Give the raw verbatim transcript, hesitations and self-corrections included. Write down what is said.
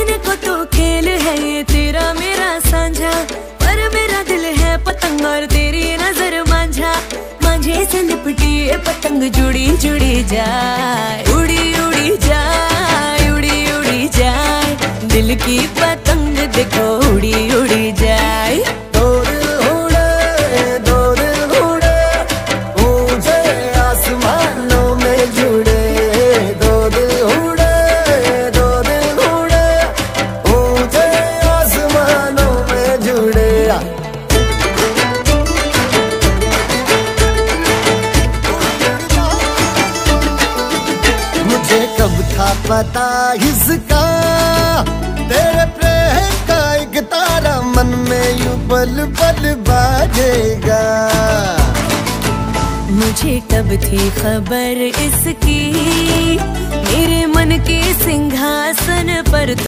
कहने को तो खेल है ये तेरा मेरा साझा, पर मेरा दिल है पतंग और तेरी नजर मांझा। मांझे से लिपटी ये पतंग जुड़ी जुड़ी जाए, उड़ी उड़ी जाए, उड़ी उड़ी जाए। दिल की पतंग देखो उड़ी उड़ी जाए। दो दिल उड़े, दो दिल उड़े, ऊंचे आसमानों में जुड़े। दो दिल उड़े, दो दिल उड़े, ऊंचे आसमानों में जुड़े। मुझे कब था पता इसका, तेरे प्रेम का एक तारा मन में यूं बल बल बाजेगा। मुझे कब थी खबर इसकी, मेरे मन के सिंहासन पर